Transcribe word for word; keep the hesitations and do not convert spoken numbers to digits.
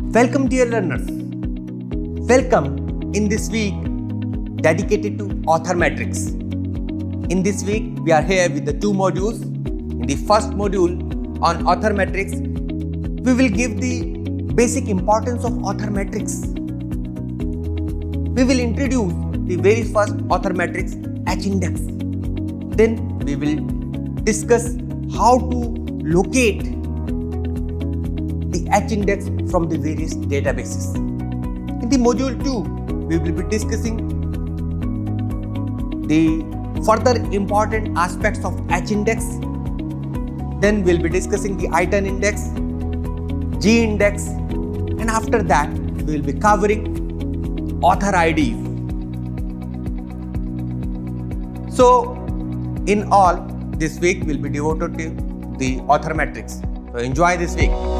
Welcome dear learners. Welcome in this week dedicated to author matrix. In this week we are here with the two modules. In the first module on author matrix, we will give the basic importance of author matrix. We will introduce the very first author matrix, H-index. Then we will discuss how to locate the H-index from the various databases. In the module two, we will be discussing the further important aspects of H-index. Then we will be discussing the I ten index, G-index, and after that we will be covering author I Ds. So, in all, this week will be devoted to the author matrix. So, enjoy this week.